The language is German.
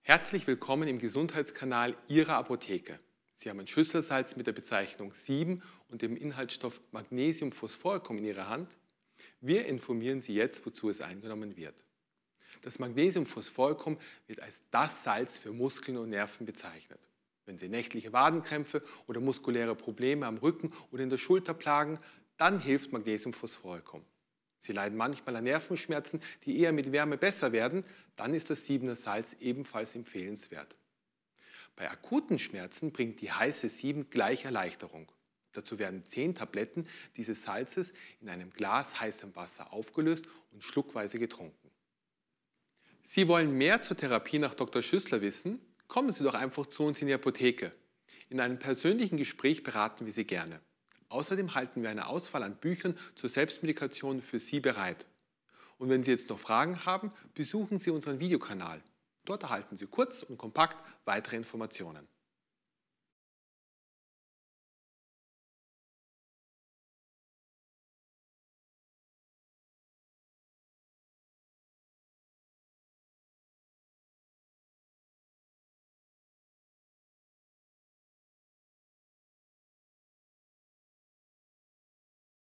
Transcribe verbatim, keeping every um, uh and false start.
Herzlich willkommen im Gesundheitskanal Ihrer Apotheke. Sie haben ein Schüsselsalz mit der Bezeichnung sieben und dem Inhaltsstoff Magnesiumphosphoricum in Ihrer Hand. Wir informieren Sie jetzt, wozu es eingenommen wird. Das Magnesiumphosphoricum wird als das Salz für Muskeln und Nerven bezeichnet. Wenn Sie nächtliche Wadenkrämpfe oder muskuläre Probleme am Rücken oder in der Schulter plagen, dann hilft Magnesiumphosphoricum. Sie leiden manchmal an Nervenschmerzen, die eher mit Wärme besser werden, dann ist das siebener Salz ebenfalls empfehlenswert. Bei akuten Schmerzen bringt die heiße sieben gleich Erleichterung. Dazu werden zehn Tabletten dieses Salzes in einem Glas heißem Wasser aufgelöst und schluckweise getrunken. Sie wollen mehr zur Therapie nach Doktor Schüssler wissen? Kommen Sie doch einfach zu uns in die Apotheke. In einem persönlichen Gespräch beraten wir Sie gerne. Außerdem halten wir eine Auswahl an Büchern zur Selbstmedikation für Sie bereit. Und wenn Sie jetzt noch Fragen haben, besuchen Sie unseren Videokanal. Dort erhalten Sie kurz und kompakt weitere Informationen.